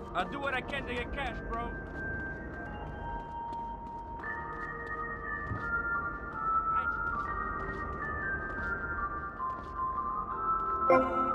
I'll do what I can to get cash, bro. I...